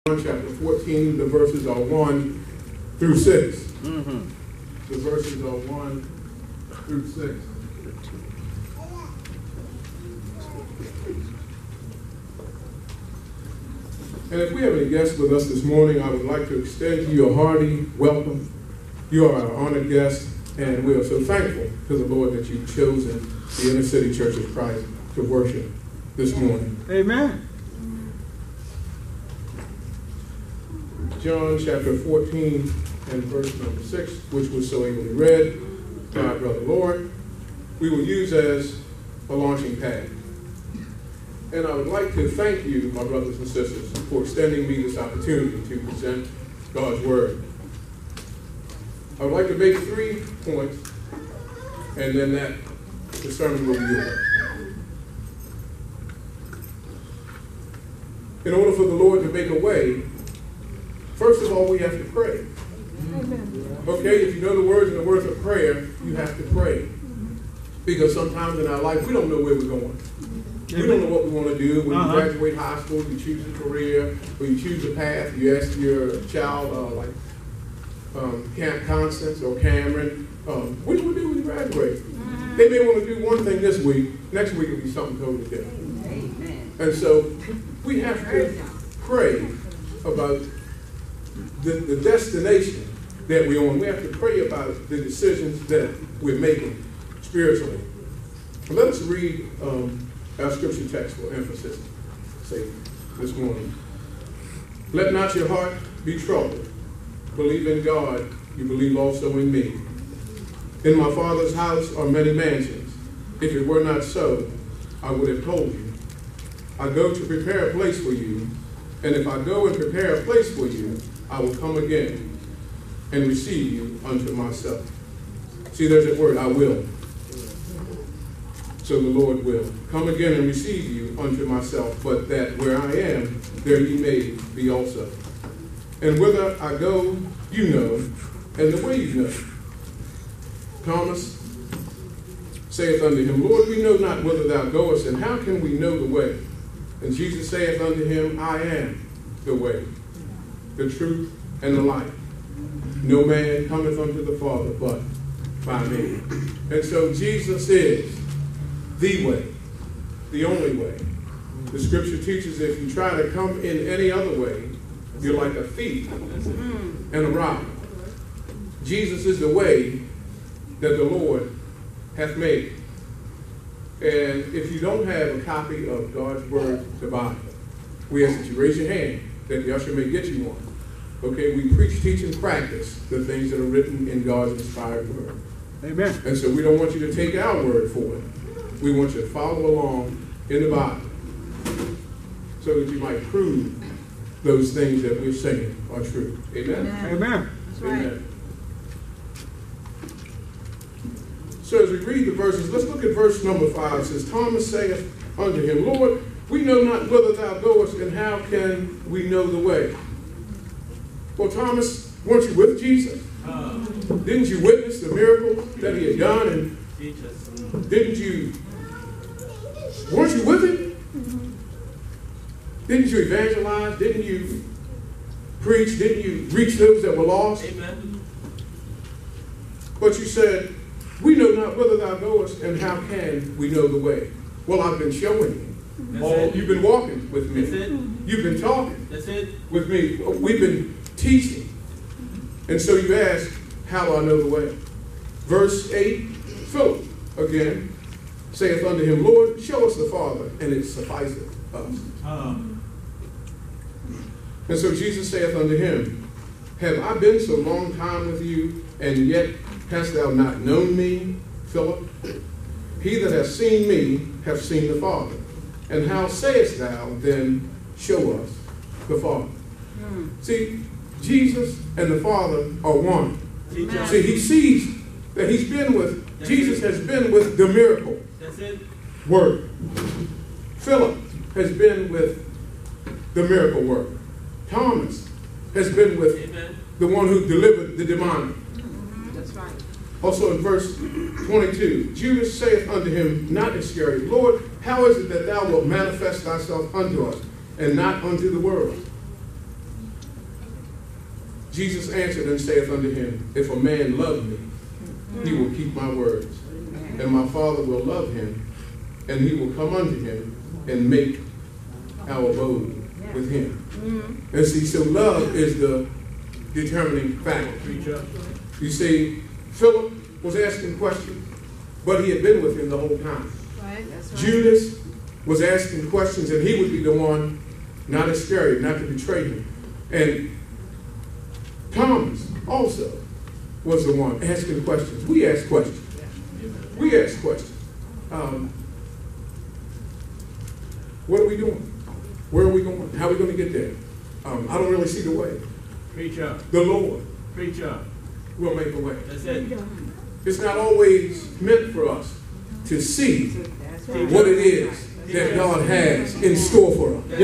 Chapter 14, the verses are 1 through 6. The verses are 1 through 6. And if we have any guests with us this morning, I would like to extend to you a hearty welcome. You are our honored guest, and we are so thankful to the Lord that you've chosen the Inner City Church of Christ to worship this morning. Amen. John chapter 14 and verse number 6, which was so ably read by our brother Lord, we will use as a launching pad. And I would like to thank you, my brothers and sisters, for extending me this opportunity to present God's Word. I would like to make 3 points, and then the sermon will be yours. In order for the Lord to make a way, first of all, we have to pray. Amen. Okay, if you know the words of prayer, you have to pray. Because sometimes in our life, we don't know where we're going. We don't know what we want to do. When you graduate high school, you choose a career, or you choose a path. You ask your child, Camp Constance or Cameron, what do you do when you graduate? They may want to do one thing this week. Next week will be something totally different. Amen. And so we have to pray about the destination that we're on. We have to pray about the decisions that we're making spiritually. Let us read our scripture text for emphasis this morning. Let not your heart be troubled. Believe in God, you believe also in me. In my Father's house are many mansions. If it were not so, I would have told you. I go to prepare a place for you, and if I go and prepare a place for you, I will come again and receive you unto myself. See, there's that word, I will. So the Lord will come again and receive you unto myself, but that where I am, there ye may be also. And whither I go, you know, and the way you know. Thomas saith unto him, Lord, we know not whither thou goest, and how can we know the way? And Jesus saith unto him, I am the way, the truth, and the life. No man cometh unto the Father but by me. And so Jesus is the way, the only way. The scripture teaches if you try to come in any other way, you're like a thief and a robber. Jesus is the way that the Lord hath made. And if you don't have a copy of God's Word, the Bible, we ask that you raise your hand, that the usher may get you one. Okay, we preach, teach, and practice the things that are written in God's inspired Word. Amen. And so we don't want you to take our word for it. We want you to follow along in the Bible so that you might prove those things that we're saying are true. Amen? Amen. That's right. Amen. So as we read the verses, let's look at verse number 5. It says, Thomas saith unto him, Lord, we know not whither thou goest, and how can we know the way? Well, Thomas, weren't you with Jesus? Didn't you witness the miracles that he had done? And weren't you with him? Didn't you evangelize? Didn't you preach? Didn't you reach those that were lost? Amen. But you said, we know not whither thou goest, and how can we know the way? Well, I've been showing you. You've been walking with me. That's it. You've been talking That's it. with me. We've been teaching. And so you ask, how do I know the way? Verse 8, Philip again saith unto him, Lord, show us the Father, and it sufficeth us. And so Jesus saith unto him, have I been so long time with you, and yet hast thou not known me, Philip? He that hath seen me hath seen the Father. And how sayest thou then, show us the Father? See, Jesus and the Father are one. Amen. See, he sees that he's been with, Jesus has been with the miracle That's it. work. Philip has been with the miracle work. Thomas has been with Amen. the one who delivered the demonic. That's right. Also in verse 22, Judas saith unto him, not Iscariot, Lord, how is it that thou wilt manifest thyself unto us, and not unto the world? Jesus answered and saith unto him, if a man love me, he will keep my words, and my Father will love him, and he will come unto him and make our abode with him. And see, so love is the determining factor. You see, Philip was asking questions, but he had been with him the whole time. Right. That's right. Judas was asking questions, and he would be the one, not Iscariot, not to betray him. And Thomas also was the one asking questions. We ask questions. We ask questions. What are we doing? Where are we going? How are we going to get there? I don't really see the way. Preach up. The Lord Preach up. will make a way. That's it. It's not always meant for us to see what it is that God has in store for us.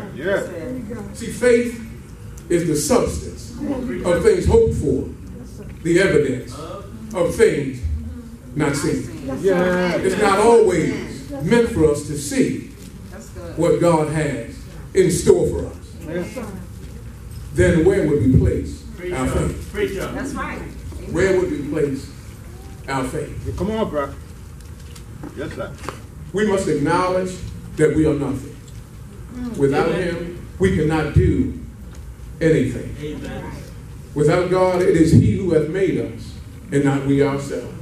Yeah. See, faith is the substance of things hoped for, the evidence of things not seen. Yeah. It's not always meant for us to see what God has in store for us. Then where would we place our faith? Preach up. That's right. Where would we place our faith? Come on, bro. Yes, sir. We must acknowledge that we are nothing. Without Him, we cannot do anything. Amen. Without God, it is He who hath made us, and not we ourselves.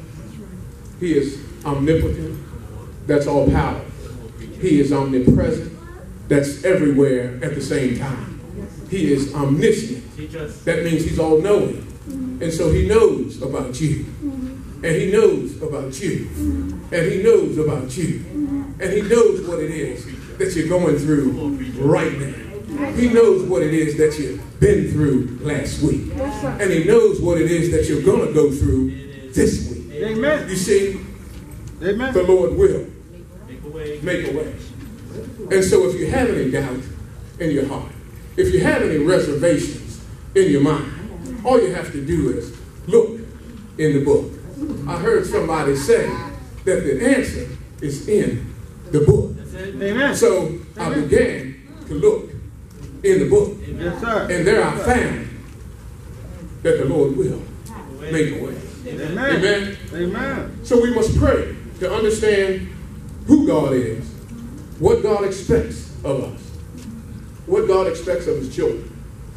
He is omnipotent. That's all power. He is omnipresent. That's everywhere at the same time. He is omniscient. Teach us. That means He's all-knowing. And so He knows about you. And He knows about you. And He knows about you. And He knows what it is that you're going through right now. He knows what it is that you've been through last week. And He knows what it is that you're going to go through this week. Amen. You see, Amen. the Lord will Make a way. make a way. And so if you have any doubt in your heart, if you have any reservations in your mind, all you have to do is look in the book. I heard somebody say that the answer is in the book. That's it. Amen. So I began to look in the book. Yes, sir. And there I found that the Lord will make a way. Amen. Amen. Amen. So we must pray to understand who God is, what God expects of us, what God expects of His children.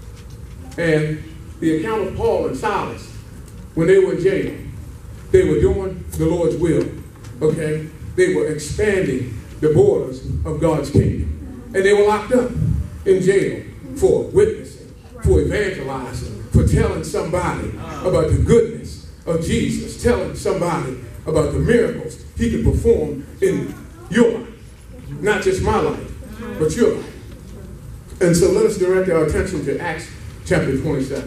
And the account of Paul and Silas, when they were in jail, they were doing the Lord's will, okay? They were expanding the borders of God's kingdom. And they were locked up in jail for witnessing, for evangelizing, for telling somebody about the goodness of Jesus, telling somebody about the miracles He could perform in your life. Not just my life, but your life. And so let us direct our attention to Acts chapter 27.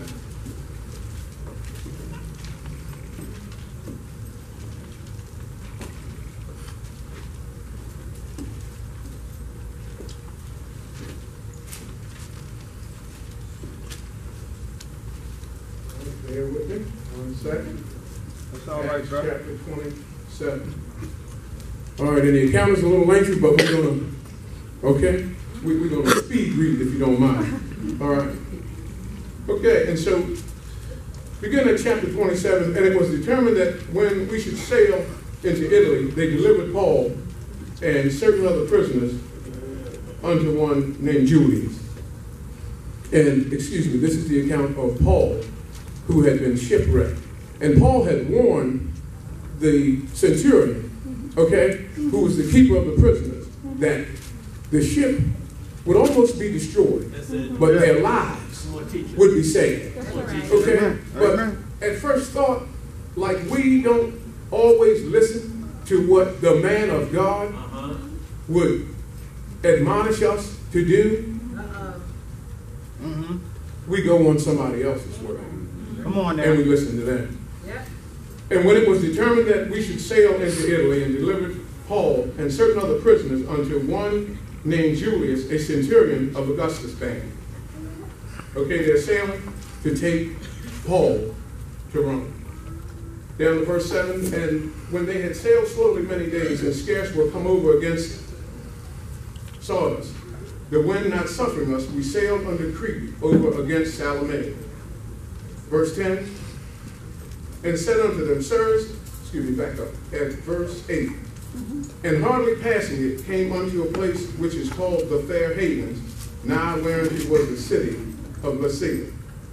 Bear with me 1 second. That's all right, Acts bro. chapter 27. All right, and the account is a little lengthy, but we're going to, okay? We're going to speed read if you don't mind. All right. Okay, and so begin at chapter 27, and it was determined that when we should sail into Italy, they delivered Paul and certain other prisoners unto one named Julius. And, excuse me, this is the account of Paul, who had been shipwrecked. And Paul had warned the centurion, okay, who was the keeper of the prisoners, that the ship would almost be destroyed, That's it. but their lives Come on, teach us. would be saved. Come on, teach us. Okay? Amen. But Amen. at first thought, like we don't always listen to what the man of God Uh-huh. would admonish us to do, Mm-hmm. we go on somebody else's word Come on and we now. listen to them. Yep. And when it was determined that we should sail into Italy and delivered Paul and certain other prisoners unto one named Julius, a centurion of Augustus' band. Okay, they're sailing to take Paul to Rome. Down to verse 7, and when they had sailed slowly many days and scarce were come over against Sardis, the wind not suffering us, we sailed under Crete over against Salome. verse 10, and said unto them, Sirs, excuse me, back up, at verse 8, and hardly passing it, came unto a place which is called the Fair Havens, nigh wherein it was the city of Lasea.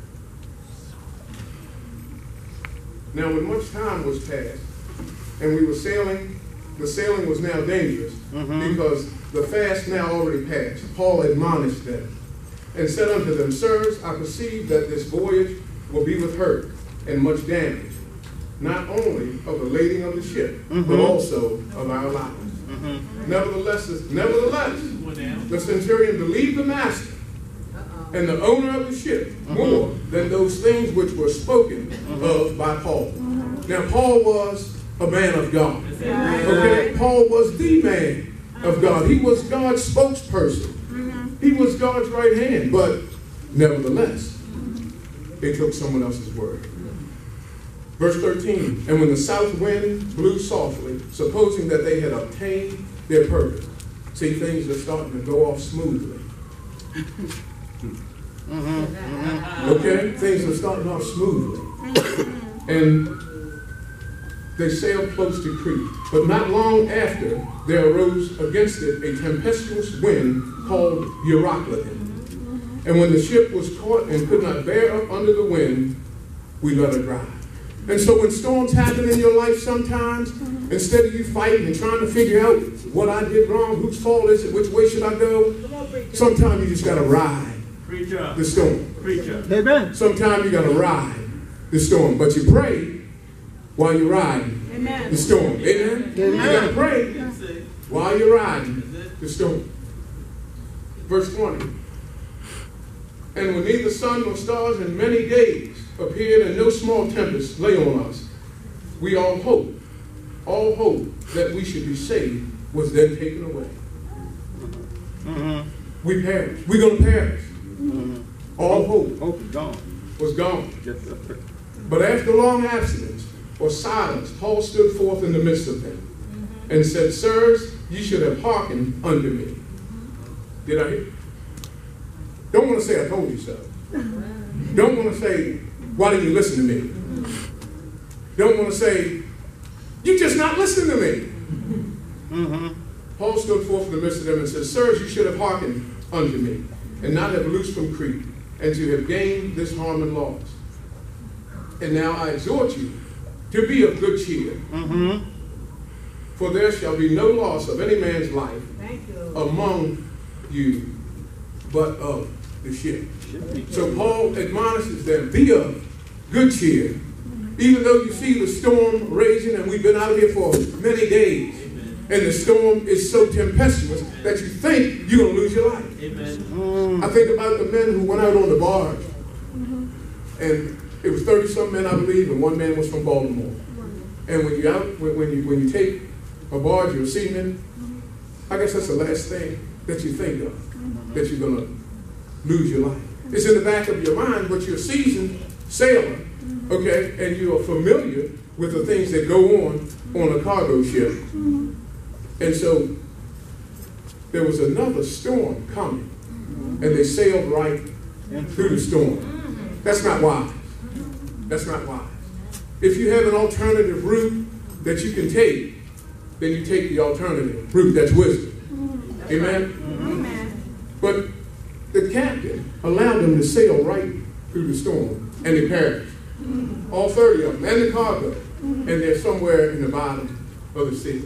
Now when much time was passed, and we were sailing, the sailing was now dangerous, because the fast now already passed. Paul admonished them, and said unto them, Sirs, I perceive that this voyage will be with hurt and much damage, not only of the lading of the ship, but also of our lives. Nevertheless, the centurion believed the master and the owner of the ship more than those things which were spoken of by Paul. Now, Paul was a man of God. Okay? Paul was the man of God. He was God's spokesperson. He was God's right hand. But nevertheless, they took someone else's word. Verse 13, and when the south wind blew softly, supposing that they had obtained their purpose. See, things are starting to go off smoothly. Okay? Things are starting off smoothly. And they sailed close to Crete. But not long after, there arose against it a tempestuous wind called Euroclydon. And when the ship was caught and could not bear up under the wind, we let her drive. And so when storms happen in your life sometimes, instead of you fighting and trying to figure out what I did wrong, whose fault is it, which way should I go, sometimes you just got to ride the storm. Amen. Sometimes you got to ride the storm. But you pray while you're riding the storm. Amen? You got to pray while you're riding the storm. Verse 20. And when neither sun nor stars in many days appeared and no small tempest lay on us, we all hope that we should be saved was then taken away. We perish. We're going to perish. All hope was gone. But after long abstinence or silence, Paul stood forth in the midst of them and said, Sirs, ye should have hearkened unto me. Did I hear? Don't want to say I told you so. Don't want to say, why didn't you listen to me? Don't want to say, you just not listening to me. Paul stood forth in the midst of them and said, Sirs, you should have hearkened unto me, and not have loosed from Crete, and to have gained this harm and loss. And now I exhort you to be of good cheer, for there shall be no loss of any man's life among you, but of the ship. So Paul admonishes them, be of good cheer, even though you see the storm raging, and we've been out here for many days, and the storm is so tempestuous that you think you're going to lose your life. I think about the men who went out on the barge, and it was 30-some men, I believe, and one man was from Baltimore. And when you're out, when you take a barge, you're a seaman, I guess that's the last thing that you think of, that you're going to lose your life. It's in the back of your mind, but you're a seasoned sailor, okay, and you are familiar with the things that go on a cargo ship. And so there was another storm coming, and they sailed right through the storm. That's not wise. That's not wise. If you have an alternative route that you can take, then you take the alternative route. That's wisdom. Amen? But the captain allowed them to sail right through the storm, and they perished. All 30 of them, and the cargo. And they're somewhere in the bottom of the sea.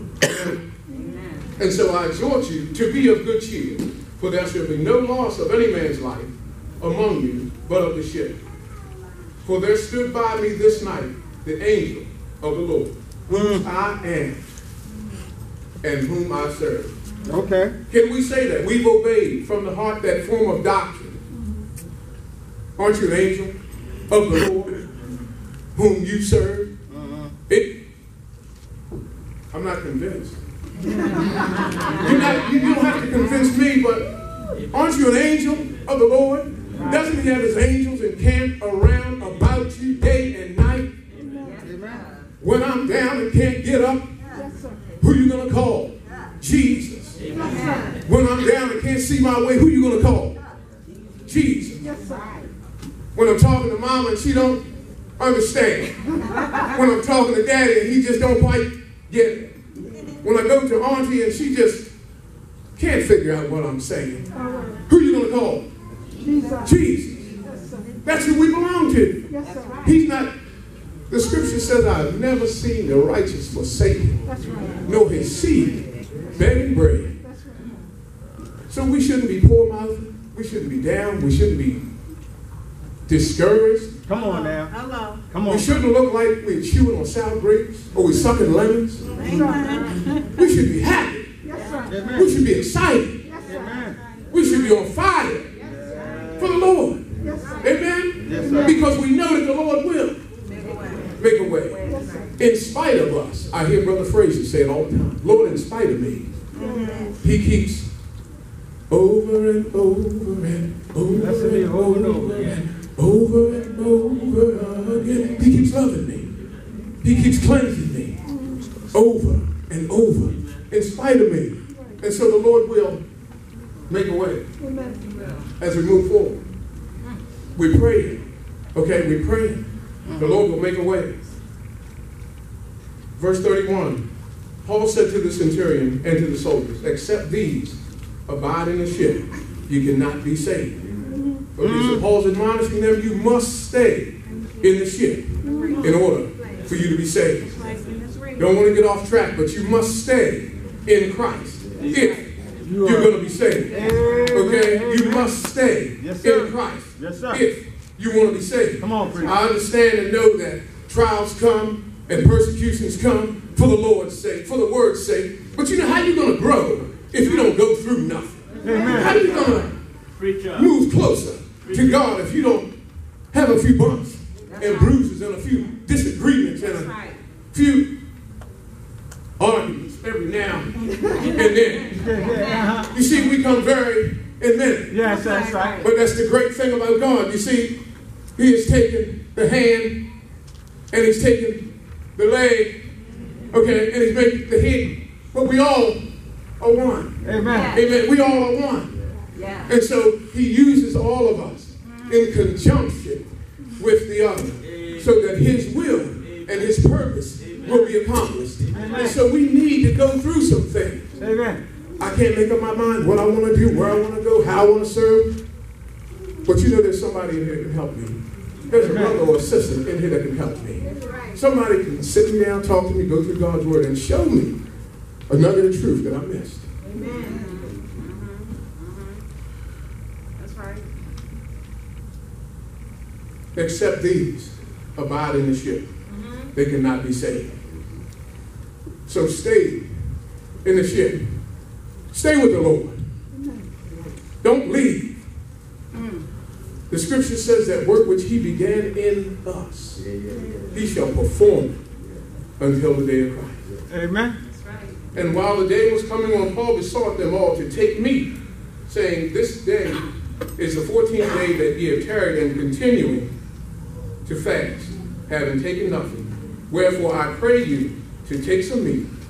And so I exhort you to be of good cheer, for there shall be no loss of any man's life among you, but of the ship. For there stood by me this night the angel of the Lord, whom I am and whom I serve. Okay. Can we say that? We've obeyed from the heart that form of doctrine. Aren't you an angel of the Lord, whom you serve? I'm not convinced. You don't have to convince me, but aren't you an angel of the Lord? Doesn't he have his angels encamped around about you day and night? Amen. When I'm down and can't get up, who you going to call? Jesus. Amen. When I'm down and can't see my way, who you going to call? Jesus. When I'm talking to mama and she don't understand. When I'm talking to daddy and he just don't quite get it. When I go to auntie and she just can't figure out what I'm saying. Who are you going to call? Jesus. That's who we belong to. He's not, the scripture says, I've never seen the righteous forsaken, nor his seed begging bread. So we shouldn't be poor-mouthed. We shouldn't be down. We shouldn't be discouraged. Come on now. Hello. Come on. We shouldn't look like we're chewing on sour grapes or we're sucking lemons. We should be happy. Amen. We should be excited. Amen. We should be on fire for the Lord. Amen? Yes, sir. Because we know that the Lord will make a way. In spite of us. I hear Brother Fraser say it all the time. Lord, in spite of me, he keeps over and over and over That's it, and over and over over again. Over and over again. He keeps loving me. He keeps cleansing me. Over and over. In spite of me. And so the Lord will make a way as we move forward. We pray. Okay, we pray. The Lord will make a way. Verse 31. Paul said to the centurion and to the soldiers, except these abide in the ship, you cannot be saved. Okay, so Paul's admonishing them, you must stay in the ship in order for you to be saved. Don't want to get off track, but you must stay in Christ if you're going to be saved. Okay? You must stay in Christ if you want to be saved. Come on, preacher. I understand and know that trials come and persecutions come for the Lord's sake, for the word's sake. But you know how you're going to grow if you don't go through nothing? Amen. How are you going to move closer to God if you don't have a few bumps and bruises and a few disagreements and a few arguments every now and then? You see, we come very in minute. Yes, that's right. But that's the great thing about God. You see, he has taken the hand and he's taken the leg, okay, and he's made the head. But we all are one. Amen. Amen. We all are one. And so he uses all of us in conjunction with the other so that his will and his purpose will be accomplished. And so we need to go through some things. Amen. I can't make up my mind what I want to do, where I want to go, how I want to serve. But you know there's somebody in here that can help me. There's a brother or a sister in here that can help me. Somebody can sit me down, talk to me, go through God's word, and show me a nugget of truth that I missed. Amen. That's right. Except these abide in the ship. They cannot be saved. So stay in the ship. Stay with the Lord. Don't leave. The scripture says that work which he began in us, he shall perform it until the day of Christ. Amen. And while the day was coming on, Paul besought them all to take meat, saying, this day is the 14th day that ye have tarried and continuing to fast, having taken nothing. Wherefore I pray you to take some meat